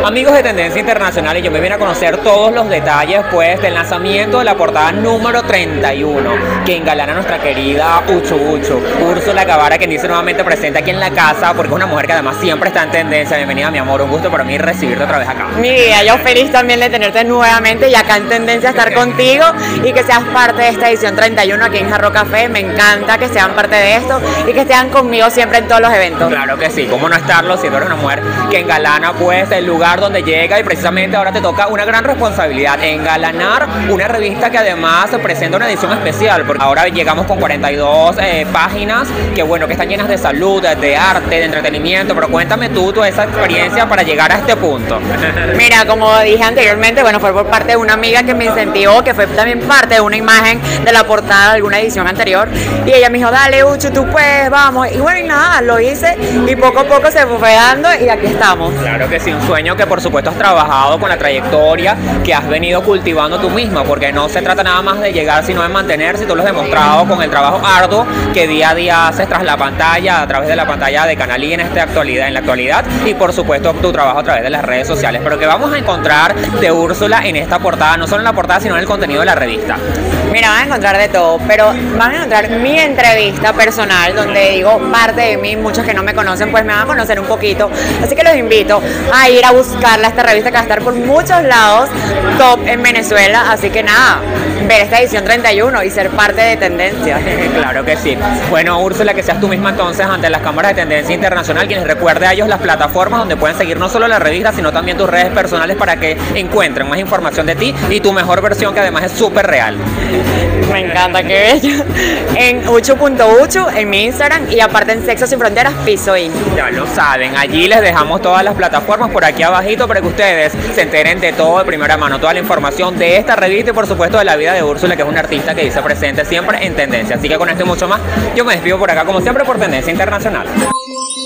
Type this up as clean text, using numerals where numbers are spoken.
Amigos de Tendencia Internacional, y yo me vine a conocer todos los detalles pues del lanzamiento de la portada número 31 que engalana nuestra querida Uchu Uchu, Úrsula Guevara, quien dice nuevamente presente aquí en la casa porque es una mujer que además siempre está en tendencia. Bienvenida, mi amor, un gusto para mí recibirte otra vez acá. Mi vida, yo feliz también de tenerte nuevamente y acá en Tendencia estar contigo y que seas parte de esta edición 31 aquí en Jarro Café. Me encanta que sean parte de esto y que estén conmigo siempre en todos los eventos. Claro que sí, cómo no estarlo si tú eres una mujer que engalana pues el lugar donde llega, y precisamente ahora te toca una gran responsabilidad, engalanar una revista que además presenta una edición especial, porque ahora llegamos con 42 páginas que bueno, que están llenas de salud, de arte, de entretenimiento. Pero cuéntame tú toda esa experiencia para llegar a este punto. Mira, como dije anteriormente, bueno, fue por parte de una amiga que me incentivó, que fue también parte de una imagen de la portada de alguna edición anterior, y ella me dijo, dale Uchu, tú puedes, vamos, y bueno, y nada, lo hice y poco a poco se fue dando y aquí estamos. Claro que sí, un sueño que por supuesto has trabajado con la trayectoria que has venido cultivando tú misma, porque no se trata nada más de llegar, sino de mantenerse, y tú lo has demostrado con el trabajo arduo que día a día haces tras la pantalla, a través de la pantalla de Canal I en la actualidad, y por supuesto tu trabajo a través de las redes sociales. Pero que vamos a encontrar de Úrsula en esta portada, no solo en la portada, sino en el contenido de la revista. Mira, van a encontrar de todo, pero van a encontrar mi entrevista personal, donde digo parte de mí. Muchos que no me conocen pues me van a conocer un poquito, así que los invito a ir a buscarla, esta revista que va a estar por muchos lados, top en Venezuela. Así que nada, ver esta edición 31 y ser parte de Tendencia. Claro que sí. Bueno, Úrsula, que seas tú misma entonces ante las cámaras de Tendencia Internacional, quienes recuerde a ellos las plataformas donde pueden seguir no solo la revista, sino también tus redes personales, para que encuentren más información de ti y tu mejor versión, que además es súper real. Me encanta, qué bello. En uchu.uchu en mi Instagram, y aparte en Sexo Sin Fronteras Piso In. Ya lo saben, allí les dejamos todas las plataformas por aquí abajito para que ustedes se enteren de todo de primera mano, toda la información de esta revista y por supuesto de la vida de Úrsula, que es una artista que dice presente siempre en Tendencia. Así que con esto y mucho más, yo me despido por acá como siempre por Tendencia Internacional.